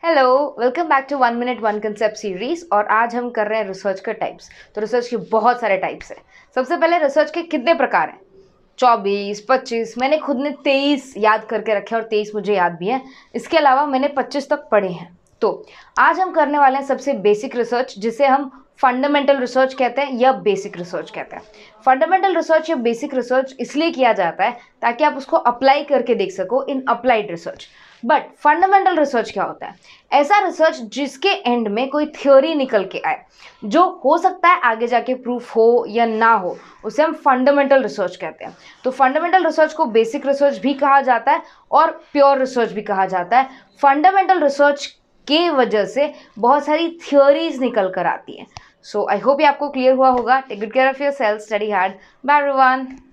Hello, welcome back to 1 minute 1 concept series. और आज हम कर रहे हैं रिसर्च के टाइप्स। तो रिसर्च के बहुत सारे टाइप्स हैं। सबसे पहले रिसर्च के कितने प्रकार हैं? 24, 25, मैंने खुद ने 23 याद करके रखे और 23 मुझे याद भी हैं। इसके अलावा मैंने 25 तक पढ़े हैं। तो आज हम करने वाले हैं सबसे बेसिक रिसर्च, जिसे हम फंडामेंटल रिसर्च कहते हैं या बेसिक रिसर्च कहते हैं। फंडामेंटल रिसर्च या बेसिक रिसर्च इसलिए किया जाता है ताकि आप उसको अप्लाई करके देख सको in applied research. But fundamental research क्या होता है? ऐसा रिसर्च जिसके एंड में कोई थ्योरी निकल के आए, जो हो सकता है आगे जाके प्रूफ हो या ना हो, उसे हम फंडामेंटल रिसर्च कहते हैं। तो फंडामेंटल रिसर्च को बेसिक रिसर्च भी कहा जाता है और प्योर रिसर्च भी कहा जाता है। फंडामेंटल रिसर्च के वजह से बहुत सारी थ्योरीज निकल कर आती हैं। सो आई होप ये आपको क्लियर हुआ होगा। Take good care of yourself, study hard, bye everyone.